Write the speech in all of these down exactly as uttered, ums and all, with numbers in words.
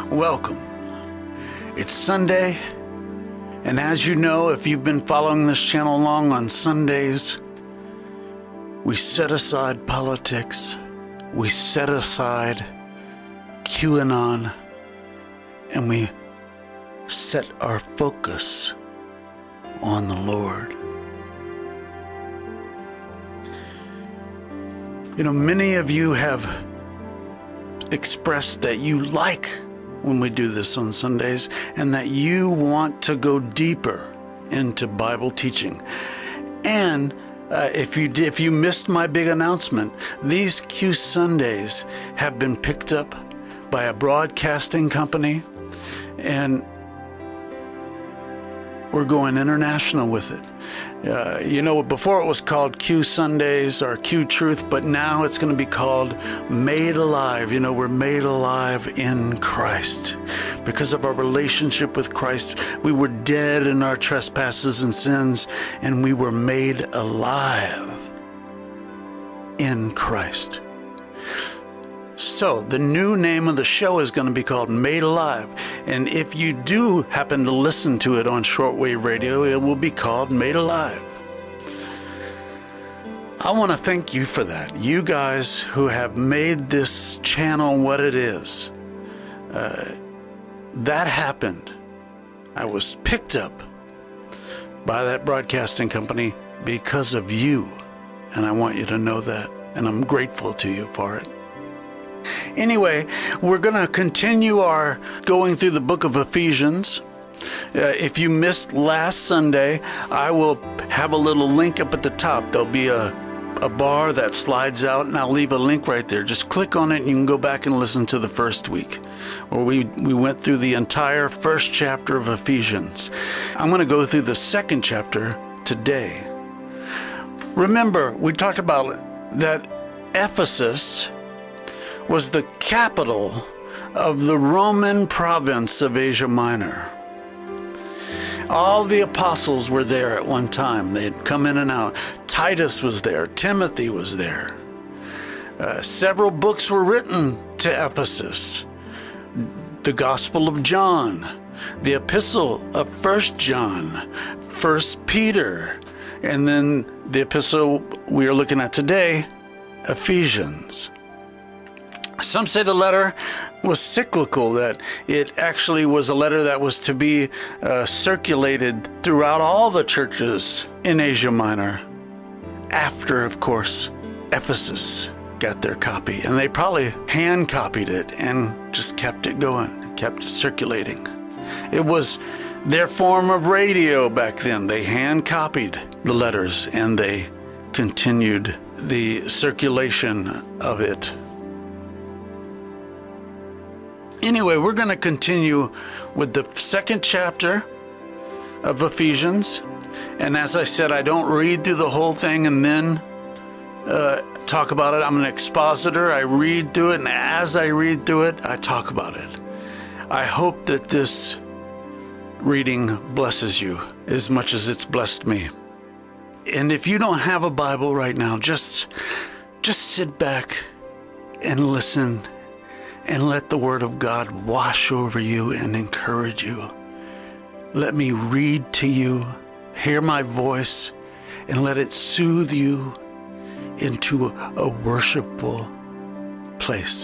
Welcome. It's Sunday, and as you know, if you've been following this channel long, on Sundays, we set aside politics, we set aside QAnon, and we set our focus on the Lord. You know, many of you have expressed that you like when we do this on Sundays, and that you want to go deeper into Bible teaching. And uh, if you if you missed my big announcement, these Q Sundays have been picked up by a broadcasting company, and we're going international with it. Uh, you know, before it was called Q Sundays or Q Truth, but now it's going to be called Made Alive. You know, we're made alive in Christ. Because of our relationship with Christ, we were dead in our trespasses and sins, and we were made alive in Christ. So the new name of the show is going to be called Made Alive. And if you do happen to listen to it on shortwave radio, it will be called Made Alive. I want to thank you for that. You guys who have made this channel what it is. Uh, that happened. I was picked up by that broadcasting company because of you. And I want you to know that. And I'm grateful to you for it. Anyway, we're going to continue our going through the book of Ephesians. Uh, if you missed last Sunday, I will have a little link up at the top. There'll be a, a bar that slides out, and I'll leave a link right there. Just click on it, and you can go back and listen to the first week, where we, we went through the entire first chapter of Ephesians. I'm going to go through the second chapter today. Remember, we talked about that Ephesus was the capital of the Roman province of Asia Minor. All the apostles were there at one time. They had come in and out. Titus was there. Timothy was there. Uh, several books were written to Ephesus. The Gospel of John, the Epistle of First John, First Peter, and then the epistle we are looking at today, Ephesians. Some say the letter was cyclical, that it actually was a letter that was to be uh, circulated throughout all the churches in Asia Minor after, of course, Ephesus got their copy. And they probably hand copied it and just kept it going, kept it circulating. It was their form of radio back then. They hand copied the letters and they continued the circulation of it. Anyway, we're going to continue with the second chapter of Ephesians. And as I said, I don't read through the whole thing and then uh, talk about it. I'm an expositor. I read through it, and as I read through it, I talk about it. I hope that this reading blesses you as much as it's blessed me. And if you don't have a Bible right now, just, just sit back and listen, and let the Word of God wash over you and encourage you. Let me read to you, hear my voice, and let it soothe you into a, a worshipful place.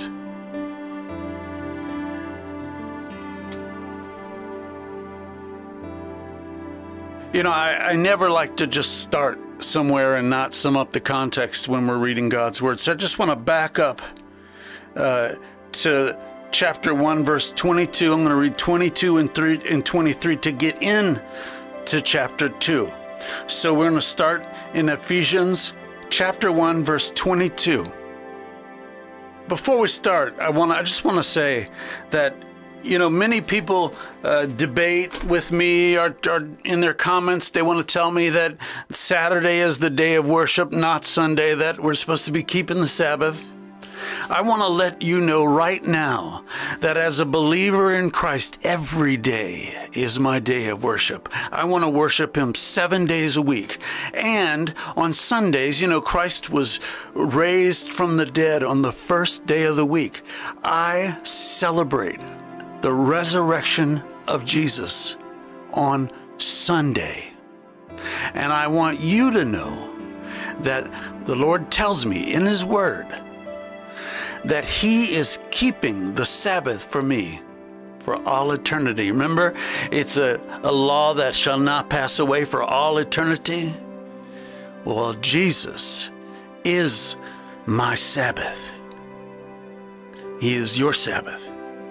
You know, I, I never like to just start somewhere and not sum up the context when we're reading God's Word. So I just want to back up uh, to chapter one, verse twenty-two. I'm going to read twenty-two and, three, and twenty-three to get in to chapter two. So we're going to start in Ephesians chapter one, verse twenty-two. Before we start, I want I just want to say that, you know, many people uh, debate with me, or, or in their comments, they want to tell me that Saturday is the day of worship, not Sunday, that we're supposed to be keeping the Sabbath. I want to let you know right now that as a believer in Christ, every day is my day of worship. I want to worship Him seven days a week. And on Sundays, you know, Christ was raised from the dead on the first day of the week. I celebrate the resurrection of Jesus on Sunday. And I want you to know that the Lord tells me in His Word that He is keeping the Sabbath for me for all eternity. Remember, it's a, a law that shall not pass away for all eternity. Well, Jesus is my Sabbath. He is your Sabbath.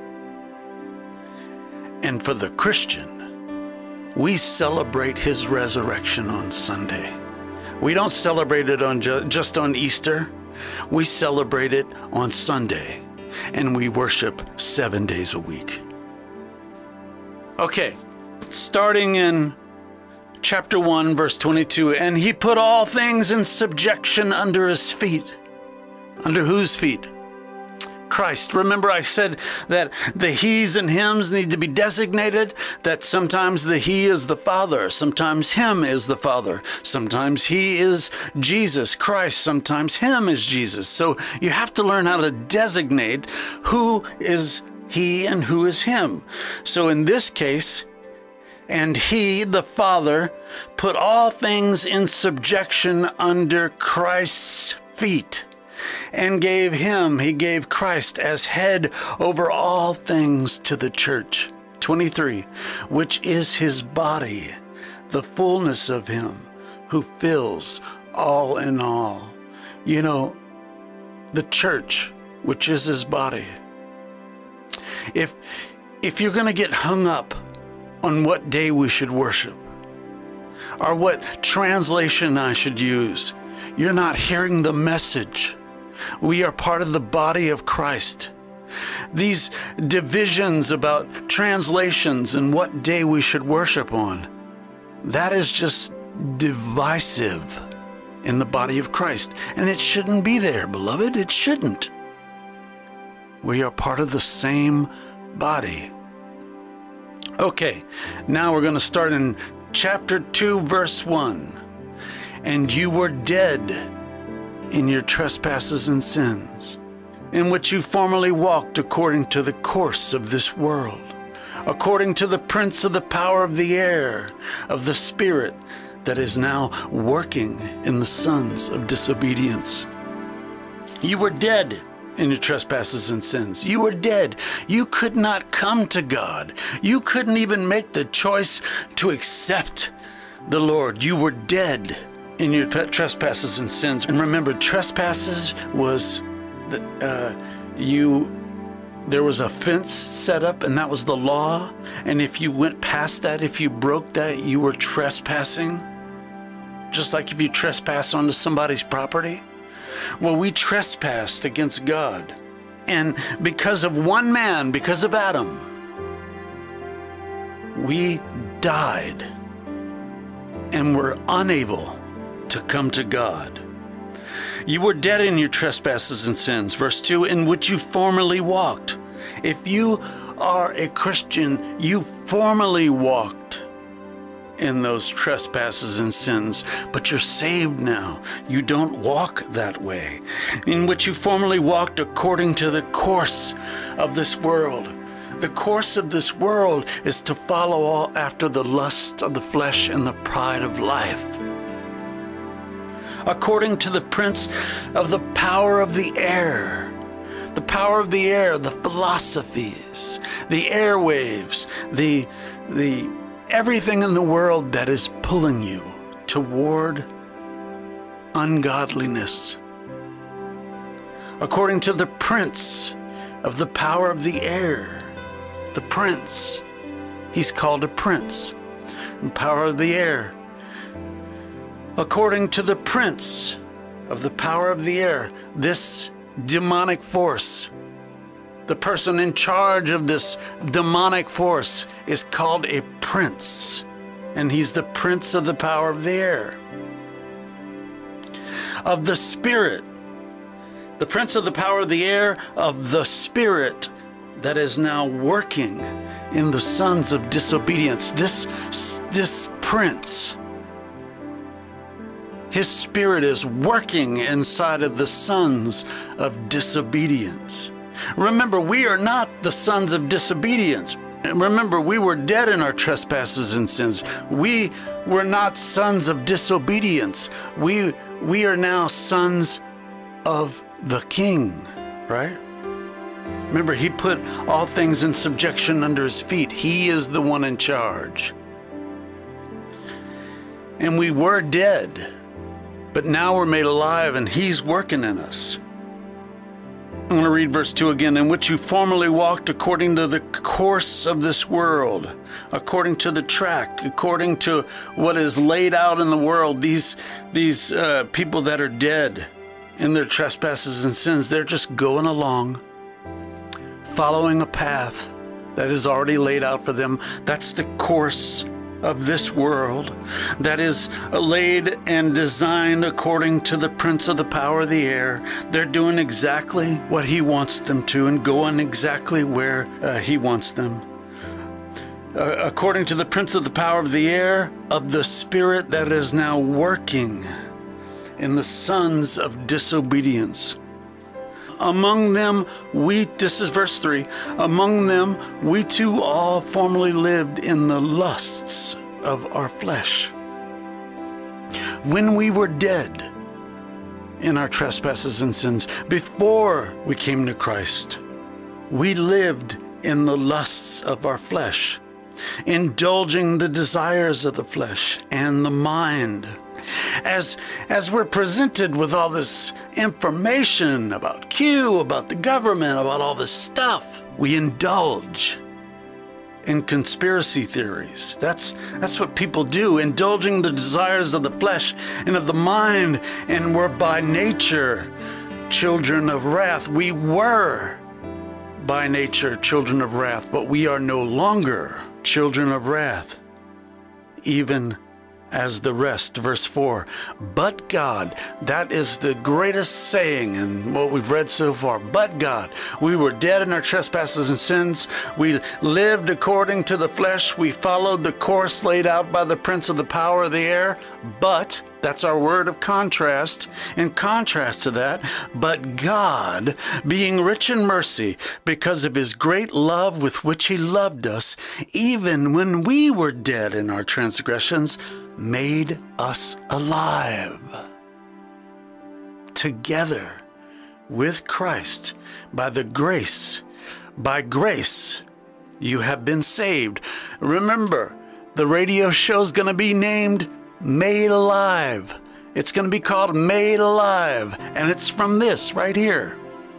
And for the Christian, we celebrate His resurrection on Sunday. We don't celebrate it on ju- just on Easter. We celebrate it on Sunday, and we worship seven days a week. Okay, starting in chapter one, verse twenty-two, and He put all things in subjection under His feet. Under whose feet? Christ. Remember, I said that the he's and hims need to be designated, that sometimes the he is the Father, sometimes him is the Father, sometimes he is Jesus Christ, sometimes him is Jesus. So you have to learn how to designate who is he and who is him. So in this case, and He, the Father, put all things in subjection under Christ's feet, and gave Him, He gave Christ as head over all things to the church. twenty-three, which is His body, the fullness of Him who fills all in all. You know, the church, which is His body. If, if you're going to get hung up on what day we should worship, or what translation I should use, you're not hearing the message. We are part of the body of Christ. These divisions about translations and what day we should worship on, that is just divisive in the body of Christ. And it shouldn't be there, beloved. It shouldn't. We are part of the same body. Okay, now we're going to start in chapter two, verse one. And you were dead in your trespasses and sins, in which you formerly walked according to the course of this world, according to the prince of the power of the air, of the spirit that is now working in the sons of disobedience. You were dead in your trespasses and sins. You were dead. You could not come to God. You couldn't even make the choice to accept the Lord. You were dead in your trespasses and sins. And remember, trespasses was the, uh, you, there was a fence set up, and that was the law. And if you went past that, if you broke that, you were trespassing. Just like if you trespass onto somebody's property. Well, we trespassed against God. And because of one man, because of Adam, we died and were unable to come to God. You were dead in your trespasses and sins. Verse two, in which you formerly walked. If you are a Christian, you formerly walked in those trespasses and sins, but you're saved now. You don't walk that way. In which you formerly walked according to the course of this world. The course of this world is to follow all after the lust of the flesh and the pride of life. According to the prince of the power of the air. The power of the air, the philosophies, the airwaves, the, the everything in the world that is pulling you toward ungodliness. According to the prince of the power of the air. The prince. He's called a prince. The power of the air. According to the prince of the power of the air, this demonic force, the person in charge of this demonic force is called a prince, and he's the prince of the power of the air. Of the spirit, the prince of the power of the air, of the spirit that is now working in the sons of disobedience. This, this prince, his spirit is working inside of the sons of disobedience. Remember, we are not the sons of disobedience. Remember, we were dead in our trespasses and sins. We were not sons of disobedience. We, we are now sons of the King, right? Remember, he put all things in subjection under his feet. He is the one in charge. And we were dead, but now we're made alive, and he's working in us. I'm going to read verse two again. In which you formerly walked according to the course of this world, according to the track, according to what is laid out in the world. These, these uh, people that are dead in their trespasses and sins, they're just going along, following a path that is already laid out for them. That's the course of this world that is laid and designed according to the prince of the power of the air. They're doing exactly what he wants them to and going exactly where uh, he wants them. Uh, according to the prince of the power of the air, of the spirit that is now working in the sons of disobedience. Among them, we, this is verse three, among them, we too all formerly lived in the lusts of our flesh. When we were dead in our trespasses and sins, before we came to Christ, we lived in the lusts of our flesh, indulging the desires of the flesh and the mind. As, as we're presented with all this information about Q, about the government, about all this stuff, we indulge in conspiracy theories. That's, that's what people do, indulging the desires of the flesh and of the mind, and we're by nature children of wrath. We were by nature children of wrath, but we are no longer children of wrath, even as the rest. Verse four, but God, that is the greatest saying in what we've read so far. But God, we were dead in our trespasses and sins. We lived according to the flesh. We followed the course laid out by the prince of the power of the air. But, that's our word of contrast. In contrast to that, but God, being rich in mercy, because of his great love with which he loved us, even when we were dead in our transgressions, made us alive together with Christ. By the grace, by grace, you have been saved. Remember, the radio show's going to be named Made Alive. It's going to be called Made Alive, and it's from this right here.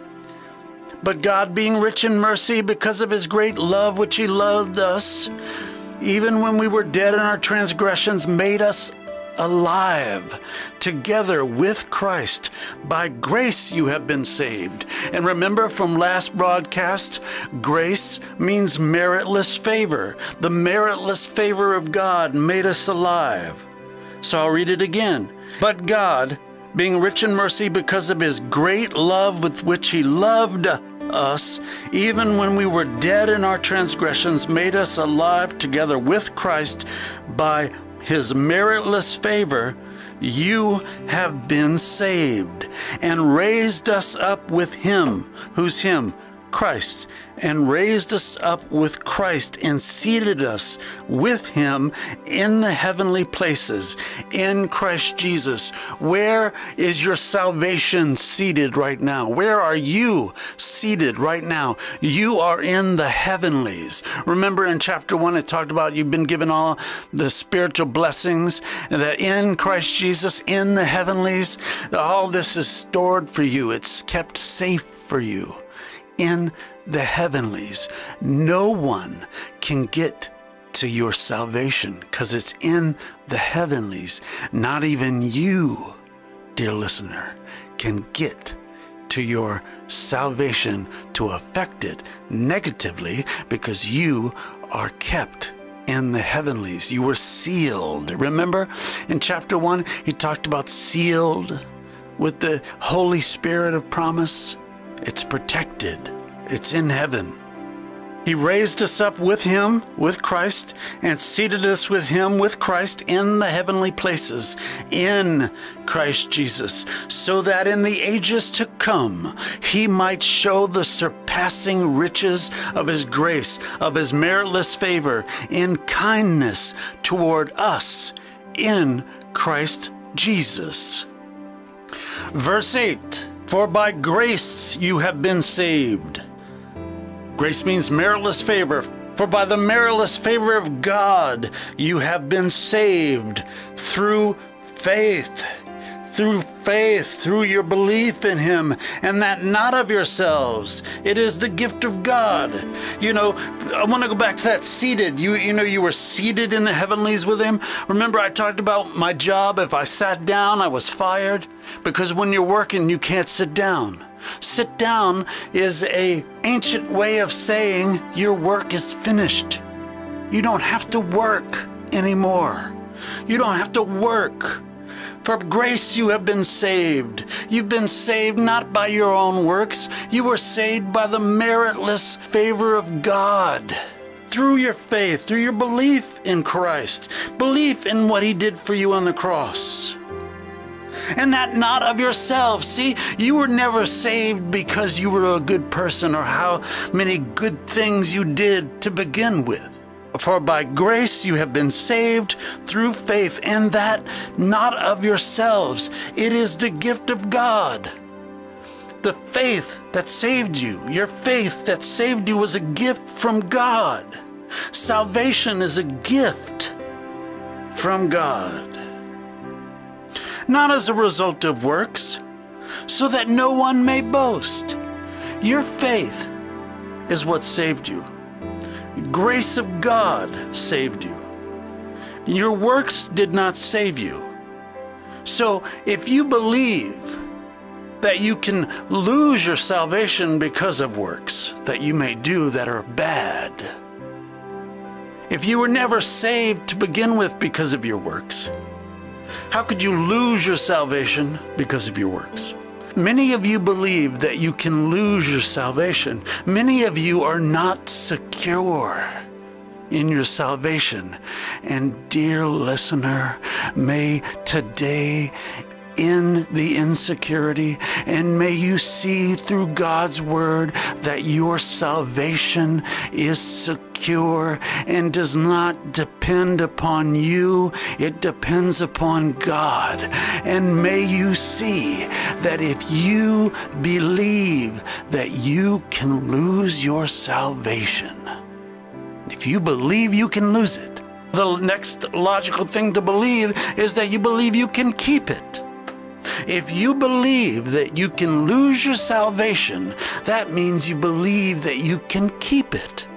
But God, being rich in mercy, because of his great love which he loved us, even when we were dead in our transgressions, made us alive together with Christ. By grace you have been saved. And remember from last broadcast, grace means meritless favor. The meritless favor of God made us alive. So I'll read it again. But God, being rich in mercy, because of his great love with which he loved us, even when we were dead in our transgressions, made us alive together with Christ. By his meritless favor, you have been saved, and raised us up with him. Who's him? Christ. And raised us up with Christ, and seated us with him in the heavenly places in Christ Jesus. Where is your salvation seated right now? Where are you seated right now? You are in the heavenlies. Remember in chapter one, it talked about you've been given all the spiritual blessings, and that in Christ Jesus, in the heavenlies, all this is stored for you. It's kept safe for you. In the heavenlies, no one can get to your salvation because it's in the heavenlies. Not even you, dear listener, can get to your salvation to affect it negatively, because you are kept in the heavenlies. You were sealed. Remember in chapter one, he talked about sealed with the Holy Spirit of promise. It's protected. It's in heaven. He raised us up with him, with Christ, and seated us with him, with Christ, in the heavenly places, in Christ Jesus, so that in the ages to come he might show the surpassing riches of his grace, of his meritless favor, in kindness toward us, in Christ Jesus. Verse eight, for by grace you have been saved. Grace means meritless favor. For by the meritless favor of God, you have been saved through faith. Through faith, through your belief in him, and that not of yourselves. It is the gift of God. You know, I want to go back to that seated. You, you know, you were seated in the heavenlies with him. Remember I talked about my job. If I sat down, I was fired. Because when you're working, you can't sit down. Sit down is an ancient way of saying your work is finished. You don't have to work anymore. You don't have to work. For grace you have been saved. You've been saved not by your own works. You were saved by the meritless favor of God. Through your faith, through your belief in Christ. Belief in what he did for you on the cross. And that not of yourselves. See, you were never saved because you were a good person or how many good things you did to begin with. For by grace you have been saved through faith, and that not of yourselves. It is the gift of God. The faith that saved you, your faith that saved you was a gift from God. Salvation is a gift from God. Not as a result of works, so that no one may boast. Your faith is what saved you. Grace of God saved you. Your works did not save you. So if you believe that you can lose your salvation because of works that you may do that are bad, if you were never saved to begin with because of your works, how could you lose your salvation because of your works? Many of you believe that you can lose your salvation. Many of you are not secure in your salvation. And dear listener, may today end the insecurity, and may you see through God's word that your salvation is secure and does not depend upon you. It depends upon God. And may you see that if you believe that you can lose your salvation, if you believe you can lose it, the next logical thing to believe is that you believe you can keep it. If you believe that you can lose your salvation, that means you believe that you can keep it.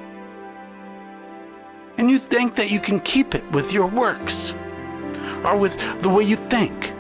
And you think that you can keep it with your works or with the way you think.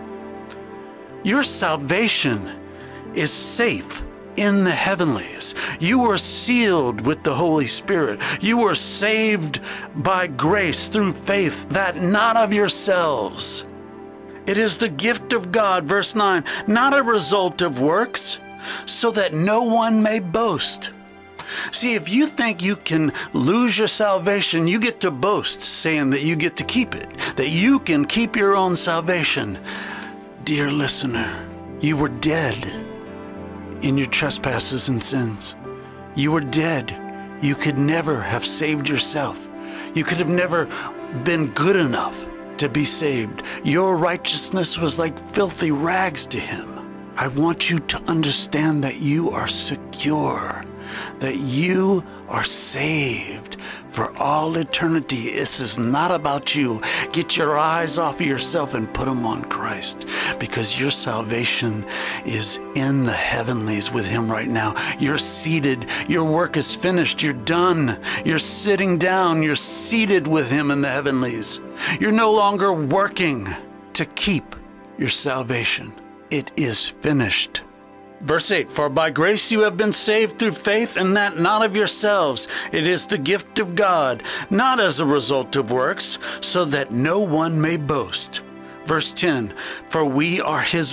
Your salvation is safe in the heavenlies. You are sealed with the Holy Spirit. You are saved by grace through faith, that not of yourselves. It is the gift of God, verse nine, not a result of works, so that no one may boast. See, if you think you can lose your salvation, you get to boast, saying that you get to keep it, that you can keep your own salvation. Dear listener, you were dead in your trespasses and sins. You were dead. You could never have saved yourself. You could have never been good enough to be saved. Your righteousness was like filthy rags to him. I want you to understand that you are secure, that you are saved for all eternity. This is not about you. Get your eyes off of yourself and put them on Christ, because your salvation is in the heavenlies with him right now. You're seated. Your work is finished. You're done. You're sitting down. You're seated with him in the heavenlies. You're no longer working to keep your salvation. It is finished. Verse eight, for by grace you have been saved through faith, and that not of yourselves. It is the gift of God, not as a result of works, so that no one may boast. Verse ten, for we are his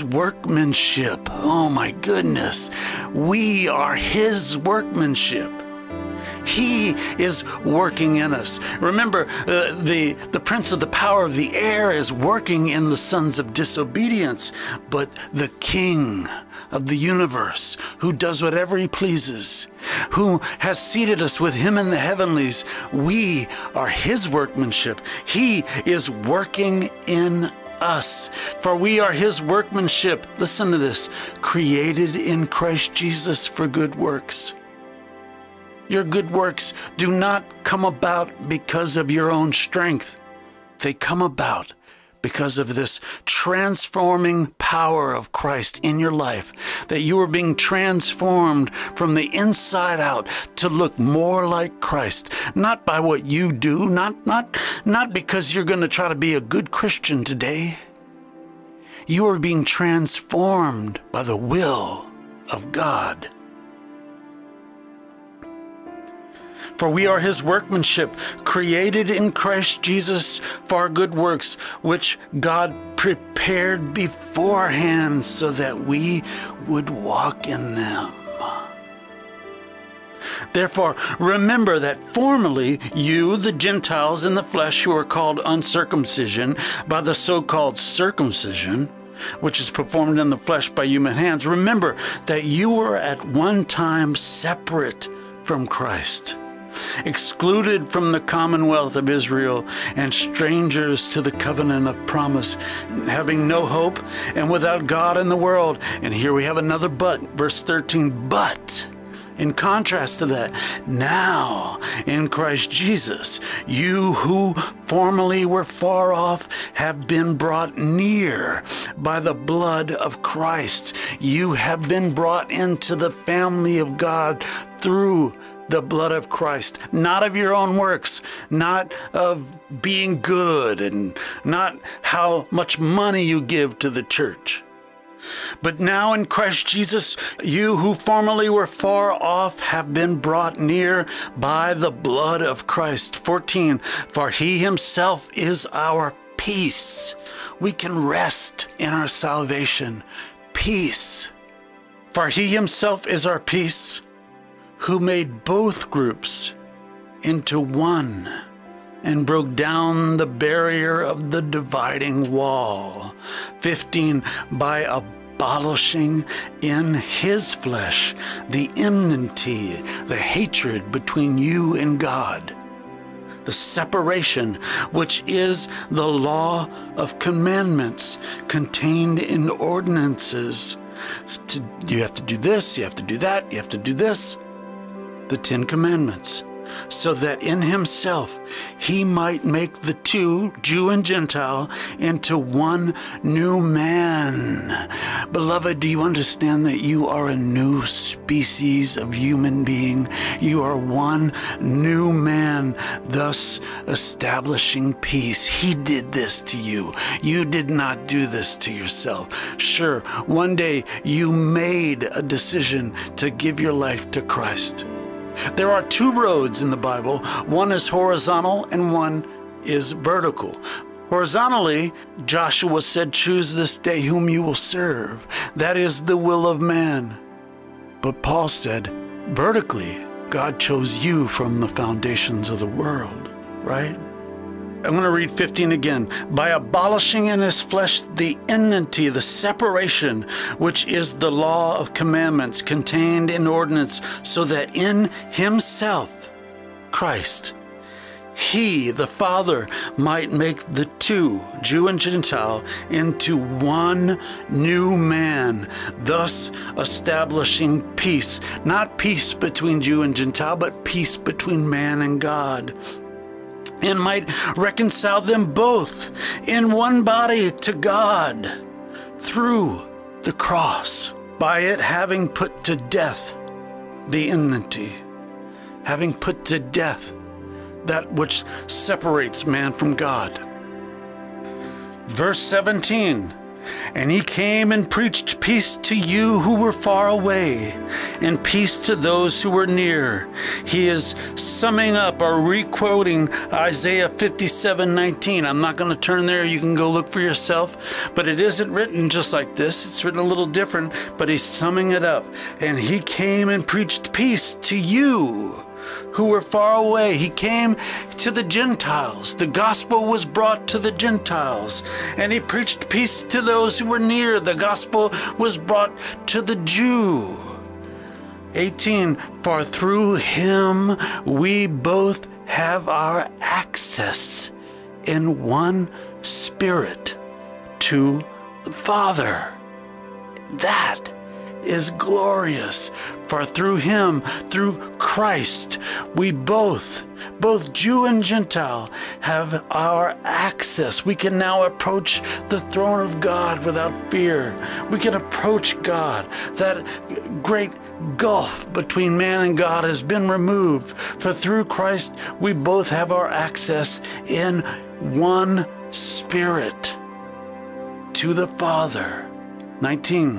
workmanship. Oh my goodness. We are his workmanship. He is working in us. Remember, uh, the, the prince of the power of the air is working in the sons of disobedience, but the King of the universe, who does whatever he pleases, who has seated us with him in the heavenlies, we are his workmanship. He is working in us, for we are his workmanship. Listen to this: created in Christ Jesus for good works. Your good works do not come about because of your own strength. They come about because of this transforming power of Christ in your life, that you are being transformed from the inside out to look more like Christ, not by what you do, not, not, not because you're going to try to be a good Christian today. You are being transformed by the will of God. For we are his workmanship, created in Christ Jesus for good works, which God prepared beforehand so that we would walk in them. Therefore, remember that formerly you, the Gentiles in the flesh, who are called uncircumcision by the so-called circumcision, which is performed in the flesh by human hands, remember that you were at one time separate from Christ, excluded from the commonwealth of Israel, and strangers to the covenant of promise, having no hope and without God in the world. And here we have another but, verse thirteen, but in contrast to that, now in Christ Jesus, you who formerly were far off have been brought near by the blood of Christ. You have been brought into the family of God through the blood of Christ, not of your own works, not of being good, and not how much money you give to the church. But now in Christ Jesus, you who formerly were far off have been brought near by the blood of Christ. fourteen, for he himself is our peace. We can rest in our salvation. Peace. For he himself is our peace, who made both groups into one and broke down the barrier of the dividing wall. fifteen, by abolishing in his flesh the enmity, the hatred between you and God, the separation which is the law of commandments contained in ordinances. To, you have to do this, you have to do that, you have to do this. The Ten Commandments, so that in himself he might make the two, Jew and Gentile, into one new man. Beloved, do you understand that you are a new species of human being? You are one new man, thus establishing peace. He did this to you. You did not do this to yourself. Sure, one day you made a decision to give your life to Christ. There are two roads in the Bible. One is horizontal and one is vertical. Horizontally, Joshua said, choose this day whom you will serve. That is the will of man. But Paul said, vertically, God chose you from the foundations of the world, right? I'm going to read fifteen again. By abolishing in his flesh the enmity, the separation, which is the law of commandments contained in ordinance, so that in himself, Christ, he, the Father, might make the two, Jew and Gentile, into one new man, thus establishing peace. Not peace between Jew and Gentile, but peace between man and God, and might reconcile them both in one body to God through the cross, by it having put to death the enmity, having put to death that which separates man from God. Verse seventeen, and he came and preached peace to you who were far away, and peace to those who were near. He is summing up or re-quoting Isaiah fifty-seven nineteen. I'm not going to turn there. You can go look for yourself. But it isn't written just like this. It's written a little different, but he's summing it up. And he came and preached peace to you who were far away. He came to the Gentiles. The gospel was brought to the Gentiles, and he preached peace to those who were near. The gospel was brought to the Jew. eighteen, for through him we both have our access in one Spirit to the Father. That is glorious. For through him, through Christ, we both, both Jew and Gentile, have our access. We can now approach the throne of God without fear. We can approach God. That great gulf between man and God has been removed. For through Christ, we both have our access in one Spirit to the Father. nineteen.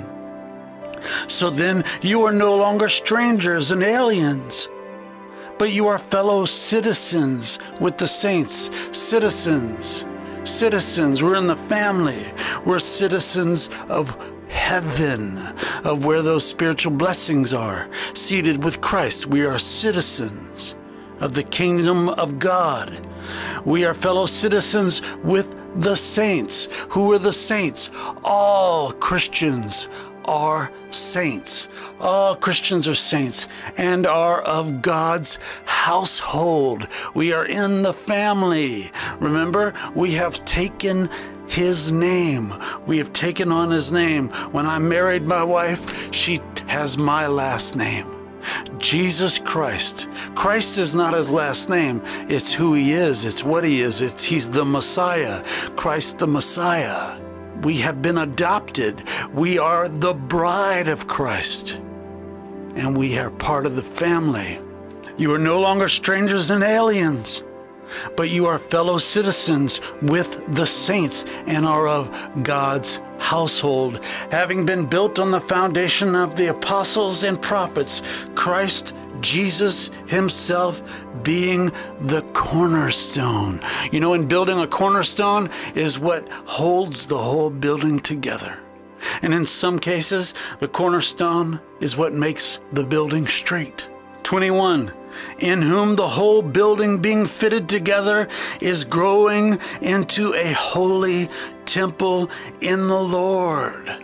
So then you are no longer strangers and aliens, but you are fellow citizens with the saints. Citizens. Citizens. We're in the family. We're citizens of heaven, of where those spiritual blessings are. Seated with Christ, we are citizens of the kingdom of God. We are fellow citizens with the saints. Who are the saints? All Christians are saints. All Christians are saints and are of God's household. We are in the family. Remember, we have taken his name. We have taken on his name. When I married my wife, she has my last name. Jesus Christ. Christ is not his last name. It's who he is. It's what he is. It's he's the Messiah. Christ the Messiah. We have been adopted. We are the bride of Christ. And we are part of the family. You are no longer strangers and aliens, but you are fellow citizens with the saints and are of God's household, having been built on the foundation of the apostles and prophets, Christ Jesus himself being the cornerstone. You know, in building, a cornerstone is what holds the whole building together. And in some cases, the cornerstone is what makes the building straight. twenty-one, in whom the whole building being fitted together is growing into a holy temple in the Lord.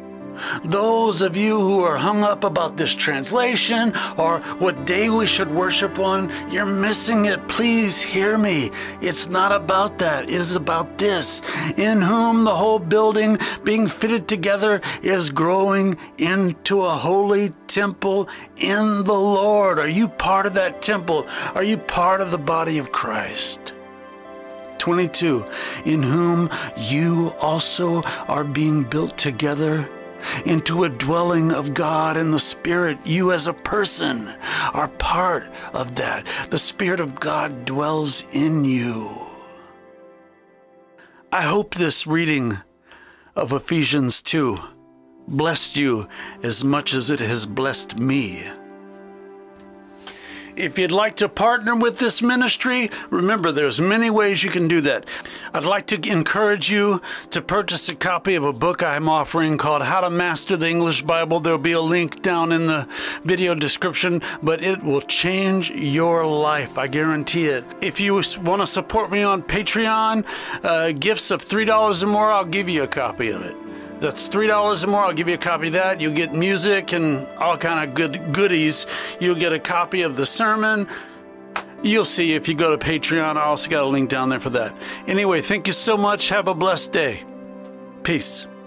Those of you who are hung up about this translation or what day we should worship on, you're missing it. Please hear me. It's not about that. It is about this. In whom the whole building being fitted together is growing into a holy temple in the Lord. Are you part of that temple? Are you part of the body of Christ? twenty-two, in whom you also are being built together into a dwelling of God in the Spirit. You as a person are part of that. The Spirit of God dwells in you. I hope this reading of Ephesians two blessed you as much as it has blessed me. If you'd like to partner with this ministry, remember there's many ways you can do that. I'd like to encourage you to purchase a copy of a book I'm offering called How to Master the English Bible. There'll be a link down in the video description, but it will change your life. I guarantee it. If you want to support me on Patreon, uh, gifts of three dollars or more, I'll give you a copy of it. That's three dollars or more. I'll give you a copy of that. You'll get music and all kind of good goodies. You'll get a copy of the sermon. You'll see if you go to Patreon. I also got a link down there for that. Anyway, thank you so much. Have a blessed day. Peace.